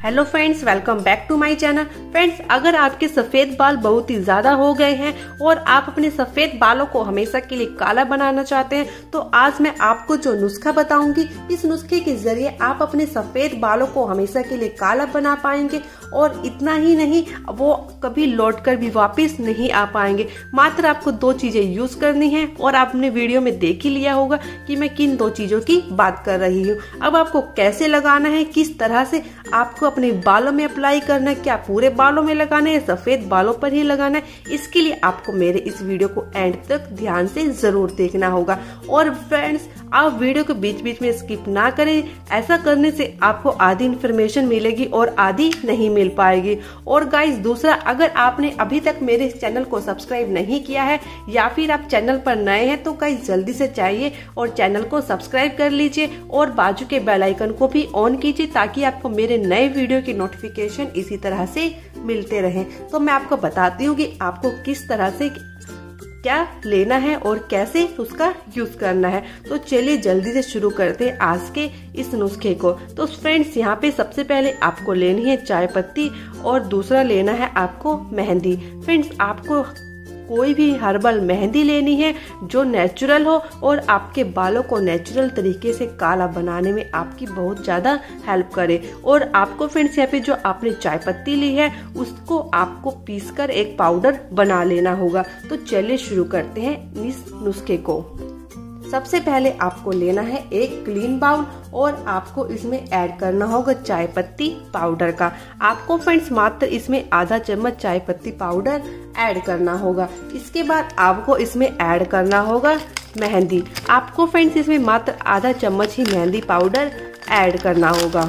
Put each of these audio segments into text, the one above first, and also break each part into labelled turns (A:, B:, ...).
A: Hello friends, welcome back to my channel. Friends, अगर आपके सफेद बाल बहुत ही ज्यादा हो गए हैं और आप अपने सफेद बालों को हमेशा के लिए काला बनाना चाहते हैं तो आज मैं आपको जो नुस्खा बताऊंगी, इस नुस्खे के जरिए आप अपने सफेद बालों को हमेशा के लिए काला बना पाएंगे। और इतना ही नहीं, वो कभी लौट कर भी वापस नहीं आ पाएंगे। मात्र आपको दो चीजें यूज करनी है और आपने वीडियो में देख ही लिया होगा कि मैं किन दो चीजों की बात कर रही हूँ। अब आपको कैसे लगाना है, किस तरह से आपको अपने बालों में अप्लाई करना है, क्या पूरे बालों में लगाना है, सफेद बालों पर ही लगाना है, इसके लिए आपको मेरे इस वीडियो को एंड तक ध्यान से जरूर देखना होगा। और फ्रेंड्स, आप वीडियो को बीच बीच में स्किप ना करें, ऐसा करने से आपको आधी इन्फॉर्मेशन मिलेगी और आधी नहीं मिल पाएगी। और गाइस, दूसरा, अगर आपने अभी तक मेरे चैनल को सब्सक्राइब नहीं किया है या फिर आप चैनल पर नए हैं तो गाइस जल्दी से जाइए और चैनल को सब्सक्राइब कर लीजिए और बाजू के बेल आइकन को भी ऑन कीजिए ताकि आपको मेरे नए वीडियो की नोटिफिकेशन इसी तरह से मिलते रहें। तो मैं आपको बताती हूँ कि आपको किस तरह से क्या लेना है और कैसे उसका यूज करना है। तो चलिए जल्दी से शुरू करते हैं आज के इस नुस्खे को। तो फ्रेंड्स, यहाँ पे सबसे पहले आपको लेनी है चाय पत्ती और दूसरा लेना है आपको मेहंदी। फ्रेंड्स, आपको कोई भी हर्बल मेहंदी लेनी है जो नेचुरल हो और आपके बालों को नेचुरल तरीके से काला बनाने में आपकी बहुत ज्यादा हेल्प करे। और आपको फ्रेंड्स, यहाँ पे जो आपने चाय पत्ती ली है उसको आपको पीसकर एक पाउडर बना लेना होगा। तो चलिए शुरू करते हैं इस नुस्खे को। सबसे पहले आपको लेना है एक क्लीन बाउल और आपको इसमें ऐड करना होगा चाय पत्ती पाउडर का। आपको फ्रेंड्स मात्र इसमें आधा चम्मच चाय पत्ती पाउडर ऐड करना होगा। इसके बाद आपको इसमें ऐड करना होगा मेहंदी। आपको फ्रेंड्स इसमें मात्र आधा चम्मच ही मेहंदी पाउडर ऐड करना होगा।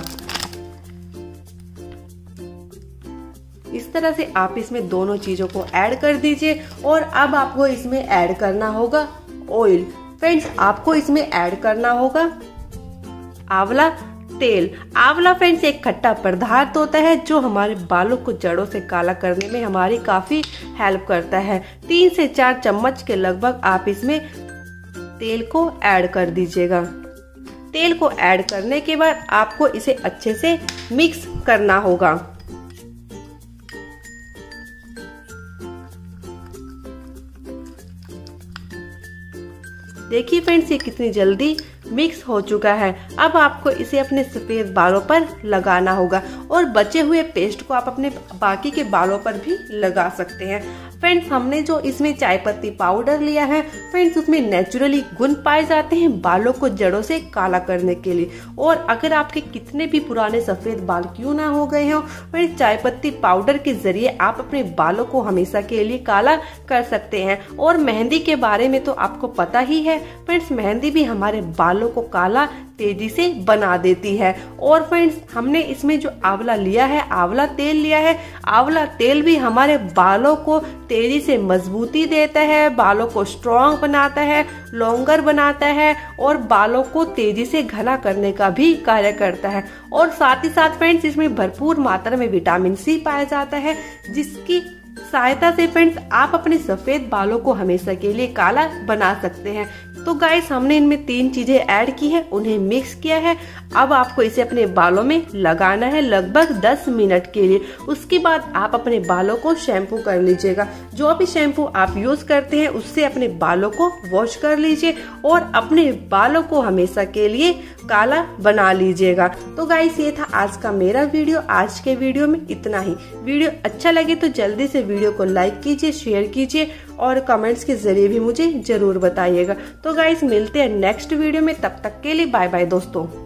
A: इस तरह से आप इसमें दोनों चीजों को ऐड कर दीजिए। और अब आपको इसमें ऐड करना होगा ऑयल। फ्रेंड्स, आपको इसमें ऐड करना होगा आंवला तेल। आंवला फ्रेंड्स एक खट्टा पदार्थ होता है जो हमारे बालों को जड़ों से काला करने में हमारी काफी हेल्प करता है। 3 से 4 चम्मच के लगभग आप इसमें तेल को ऐड कर दीजिएगा। तेल को ऐड करने के बाद आपको इसे अच्छे से मिक्स करना होगा। देखिए फ्रेंड्स, ये कितनी जल्दी मिक्स हो चुका है। अब आपको इसे अपने सफेद बालों पर लगाना होगा और बचे हुए पेस्ट को आप अपने बाकी के बालों पर भी लगा सकते हैं। फ्रेंड्स, हमने जो इसमें चाय पत्ती पाउडर लिया है फ्रेंड्स, उसमें नेचुरली गुण पाए जाते हैं बालों को जड़ों से काला करने के लिए। और अगर आपके कितने भी पुराने सफेद बाल क्यों ना हो गए हों, फ्रेंड्स चाय पत्ती पाउडर के जरिए आप अपने बालों को हमेशा के लिए काला कर सकते हैं। और मेहंदी के बारे में तो आपको पता ही है फ्रेंड्स, मेहंदी भी हमारे बालों को काला तेजी से बना देती है। और फ्रेंड्स, हमने इसमें जो आंवला लिया है, आंवला तेल लिया है, आंवला तेल भी हमारे बालों को तेजी से मजबूती देता है, बालों को स्ट्रॉन्ग बनाता है, लॉन्गर बनाता है और बालों को तेजी से घना करने का भी कार्य करता है। और साथ ही साथ फ्रेंड्स, इसमें भरपूर मात्रा में विटामिन सी पाया जाता है जिसकी सहायता से फ्रेंड्स आप अपने सफेद बालों को हमेशा के लिए काला बना सकते हैं। तो गाइस, हमने इनमें 3 चीजें ऐड की है, उन्हें मिक्स किया है। अब आपको इसे अपने बालों में लगाना है लगभग 10 मिनट के लिए। उसके बाद आप अपने बालों को शैम्पू कर लीजिएगा। जो भी शैम्पू आप यूज करते हैं उससे अपने बालों को वॉश कर लीजिए और अपने बालों को हमेशा के लिए काला बना लीजिएगा। तो गाइस, ये था आज का मेरा वीडियो। आज के वीडियो में इतना ही। वीडियो अच्छा लगे तो जल्दी से वीडियो को लाइक कीजिए, शेयर कीजिए और कमेंट्स के जरिए भी मुझे जरूर बताइएगा। तो गाइस, मिलते हैं नेक्स्ट वीडियो में। तब तक के लिए बाय बाय दोस्तों।